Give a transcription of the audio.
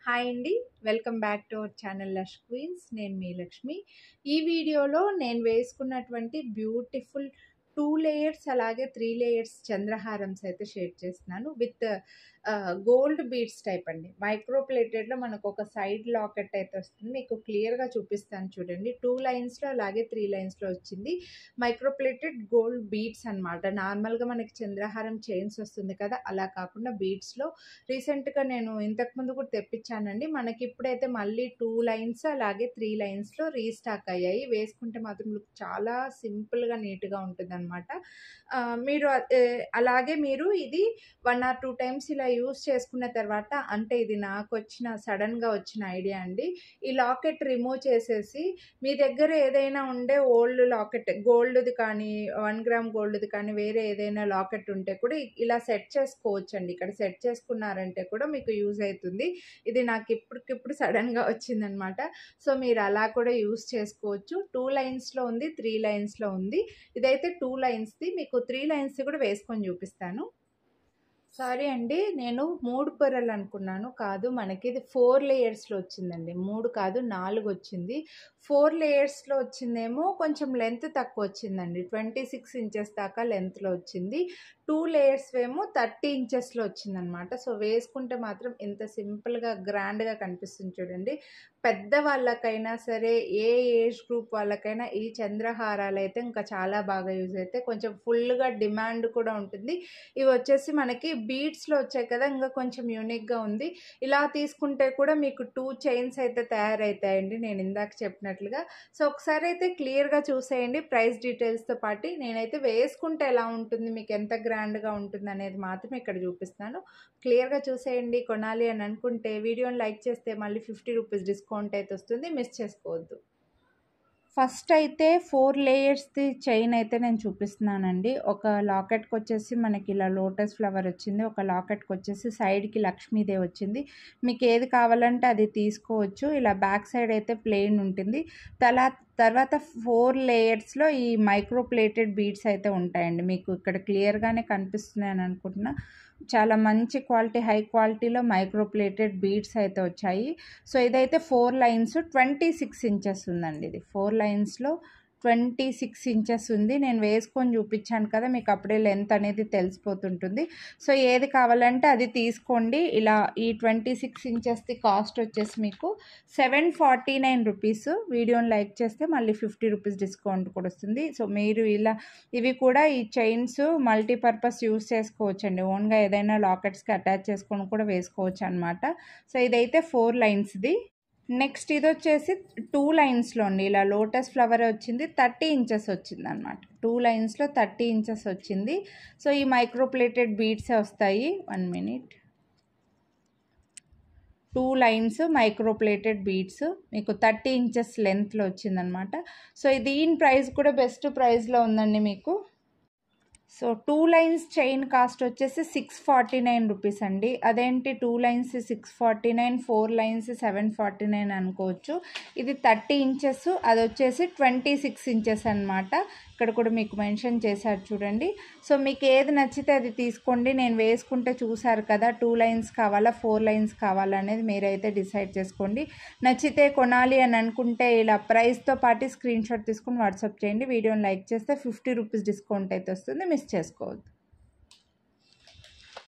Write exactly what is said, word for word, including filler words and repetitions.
Hi అండి, welcome back to our channel Lush Queens. నేను మీ లక్ష్మి. ఈ వీడియోలో నేను వేసుకున్నటువంటి బ్యూటిఫుల్ టూ లేయర్స్ అలాగే త్రీ లేయర్స్ చంద్రహారమ్స్ అయితే షేర్ చేస్తున్నాను విత్ గోల్డ్ బీడ్స్ టైప్ అండి. మైక్రో ప్లేటెడ్లో మనకు ఒక సైడ్ లాకెట్ అయితే వస్తుంది. మీకు క్లియర్గా చూపిస్తాను చూడండి. టూ లైన్స్లో అలాగే త్రీ లైన్స్లో వచ్చింది. మైక్రో ప్లేటెడ్ గోల్డ్ బీడ్స్ అనమాట. నార్మల్గా మనకి చంద్రహారం చైన్స్ వస్తుంది కదా, అలా కాకుండా బీడ్స్లో రీసెంట్గా నేను ఇంతకుముందు కూడా తెప్పించానండి. మనకి ఇప్పుడైతే మళ్ళీ టూ లైన్స్ అలాగే త్రీ లైన్స్లో రీస్టాక్ అయ్యాయి. వేసుకుంటే మాత్రం లుక్ చాలా సింపుల్గా నీట్గా ఉంటుంది అనమాట. మీరు అలాగే మీరు ఇది వన్ ఆర్ టూ టైమ్స్ ఇలా యూస్ చేసుకున్న తర్వాత, అంటే ఇది నాకు వచ్చిన సడన్గా వచ్చిన ఐడియా అండి. ఈ లాకెట్ రిమూవ్ చేసేసి మీ దగ్గర ఏదైనా ఉండే ఓల్డ్ లాకెట్ గోల్డ్ది కానీ వన్ గ్రామ్ గోల్డ్ది కానీ వేరే ఏదైనా లాకెట్ ఉంటే కూడా ఇలా సెట్ చేసుకోవచ్చు అండి. ఇక్కడ సెట్ చేసుకున్నారంటే కూడా మీకు యూజ్ అవుతుంది. ఇది నాకు ఇప్పటికిప్పుడు సడన్గా వచ్చిందనమాట. సో మీరు అలా కూడా యూజ్ చేసుకోవచ్చు. టూ లైన్స్లో ఉంది, త్రీ లైన్స్లో ఉంది. ఇదైతే టూ లైన్స్ది. మీకు త్రీ లైన్స్ది కూడా వేసుకొని చూపిస్తాను. సారీ అండి, నేను మూడు పొరలు అనుకున్నాను. కాదు, మనకి ఇది ఫోర్ లేయర్స్లో వచ్చిందండి. మూడు కాదు, నాలుగు వచ్చింది. ఫోర్ లేయర్స్లో వచ్చిందేమో కొంచెం లెంత్ తక్కువ వచ్చిందండి. ట్వంటీ సిక్స్ ఇంచెస్ దాకా లెంత్లో వచ్చింది. టూ లేయర్స్ ఏమో థర్టీ ఇంచెస్లో వచ్చిందనమాట. సో వేసుకుంటే మాత్రం ఇంత సింపుల్గా గ్రాండ్గా కనిపిస్తుంది చూడండి. పెద్ద వాళ్ళకైనా సరే, ఏ ఏజ్ గ్రూప్ వాళ్ళకైనా ఈ చంద్రహారాలు అయితే ఇంకా చాలా బాగా యూజ్ అయితే, కొంచెం ఫుల్గా డిమాండ్ కూడా ఉంటుంది. ఇవి వచ్చేసి మనకి బీడ్స్లో వచ్చాయి కదా, ఇంకా కొంచెం యూనిక్గా ఉంది. ఇలా తీసుకుంటే కూడా మీకు టూ చైన్స్ అయితే తయారవుతాయండి, నేను ఇందాక చెప్పినట్లుగా. సో ఒకసారి అయితే క్లియర్గా చూసేయండి ప్రైస్ డీటెయిల్స్తో పాటు. నేనైతే వేసుకుంటే ఎలా ఉంటుంది, మీకు ఎంత గ్రాండ్గా ఉంటుంది అనేది మాత్రం ఇక్కడ చూపిస్తాను. క్లియర్గా చూసేయండి. కొనాలి అని అనుకుంటే వీడియోని లైక్ చేస్తే మళ్ళీ ఫిఫ్టీ రూపీస్ డిస్కౌంట్ అయితే వస్తుంది, మిస్ చేసుకోవద్దు. ఫస్ట్ అయితే ఫోర్ లేయర్స్ది చైన్ అయితే నేను చూపిస్తున్నానండి. ఒక లాకెట్కి వచ్చేసి మనకి ఇలా లోటస్ ఫ్లవర్ వచ్చింది. ఒక లాకెట్కి వచ్చేసి సైడ్కి లక్ష్మీదేవి వచ్చింది. మీకు ఏది కావాలంటే అది తీసుకోవచ్చు. ఇలా బ్యాక్ సైడ్ అయితే ప్లెయిన్ ఉంటుంది. తలా తర్వాత ఫోర్ లేయర్స్లో ఈ మైక్రో ప్లేటెడ్ బీడ్స్ అయితే ఉంటాయండి. మీకు ఇక్కడ క్లియర్గానే కనిపిస్తున్నాయని అనుకుంటున్నా. చాలా మంచి క్వాలిటీ, హై క్వాలిటీలో మైక్రో ప్లేటెడ్ బీడ్స్ అయితే వచ్చాయి. సో ఇదైతే four lines twenty six inches ఉందండి. ఇది ఫోర్ లైన్స్లో ట్వంటీ సిక్స్ ఇంచెస్ ఉంది. నేను వేసుకొని చూపించాను కదా, మీకు అప్పుడే లెంత్ అనేది తెలిసిపోతుంటుంది. సో ఏది కావాలంటే అది తీసుకోండి. ఇలా ఈ ట్వంటీ సిక్స్ ఇంచెస్ది కాస్ట్ వచ్చేసి మీకు సెవెన్ ఫార్టీ నైన్ రూపీస్. వీడియోని లైక్ చేస్తే మళ్ళీ ఫిఫ్టీ రూపీస్ డిస్కౌంట్ కూడా వస్తుంది. సో మీరు ఇలా ఇవి కూడా ఈ చైన్స్ మల్టీపర్పస్ యూస్ చేసుకోవచ్చు అండి. ఓన్గా ఏదైనా లాకెట్స్కి అటాచ్ చేసుకొని కూడా వేసుకోవచ్చు అనమాట. సో ఇదైతే ఫోర్ లైన్స్ది. నెక్స్ట్ ఇది వచ్చేసి టూ లైన్స్లో అండి. ఇలా లోటస్ ఫ్లవర్ వచ్చింది, థర్టీ ఇంచెస్ వచ్చింది అనమాట. టూ లైన్స్లో థర్టీ ఇంచెస్ వచ్చింది. సో ఈ మైక్రో ప్లేటెడ్ బీడ్సే వస్తాయి. One minute. Two lines micro plated beads మీకు థర్టీ ఇంచెస్ లెంత్లో వచ్చిందనమాట. సో దీని ప్రైస్ కూడా బెస్ట్ ప్రైస్లో ఉందండి మీకు. So two lines chain cost వచ్చేసి సిక్స్ ఫార్టీ నైన్ రూపీస్ అండి. అదేంటి two lines six forty nine four lines seven forty nine అనుకోవచ్చు. ఇది థర్టీ ఇంచెస్, అది వచ్చేసి ట్వంటీ సిక్స్ ఇంచెస్ అనమాట. ఇక్కడ కూడా మీకు మెన్షన్ చేశారు చూడండి. సో మీకు ఏది నచ్చితే అది తీసుకోండి. నేను వేసుకుంటే చూసారు కదా, టూ లైన్స్ కావాలా ఫోర్ లైన్స్ కావాలా అనేది మీరైతే డిసైడ్ చేసుకోండి. నచ్చితే కొనాలి అని అనుకుంటే ఇలా ప్రైస్తో పాటు స్క్రీన్ షాట్ తీసుకుని వాట్సాప్ చేయండి. వీడియోని లైక్ చేస్తే ఫిఫ్టీ రూపీస్ డిస్కౌంట్ అయితే వస్తుంది, మిస్ చేసుకోవద్దు.